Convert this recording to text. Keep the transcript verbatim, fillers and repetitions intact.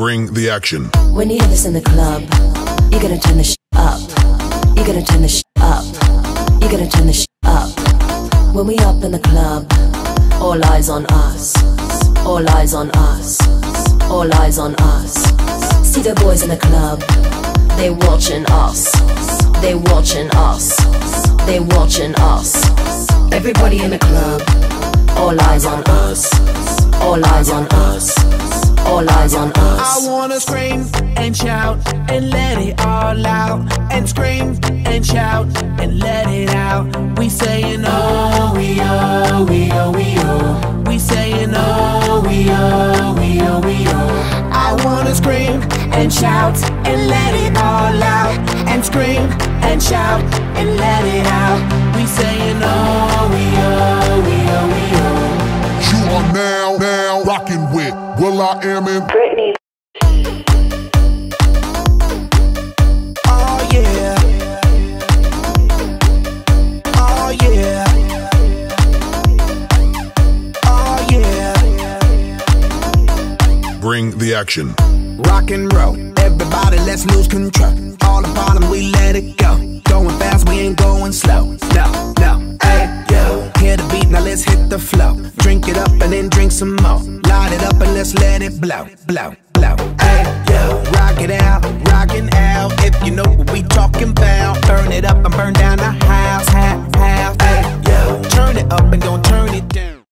Bring the action. When you hear this in the club, you're gonna turn the sh up. You're gonna turn the sh up. You're gonna turn the sh up. When we up in the club, all eyes on us. All eyes on us. All eyes on us. See the boys in the club, they watching us. They watching us. They watching us. Everybody in the club, all eyes on us. All eyes on us. All eyes on us. I wanna scream and shout and let it all out. And scream and shout and let it out. We saying oh, we oh, we oh, we oh. We saying oh, we oh, we oh, we oh. I wanna scream and shout and let it all out. And scream and shout and let it out. We saying oh, we oh, we oh, we oh. You are now, now rocking with Will I Am in Britney. Oh yeah. Oh yeah. Oh yeah. Bring the action. Rock and roll, everybody let's lose control. All the bottom we let it go. Going fast, we ain't going slow. No, no, hey, yo. Hear the beat, now let's hit the flow. Drink it up and then drink some more. Light it up and let's let it blow, blow, blow. Hey, yo. Rock it out, rockin' out. If you know what we talking about. Burn it up and burn down the house, half, half. Hey, yo. Turn it up and don't turn it down.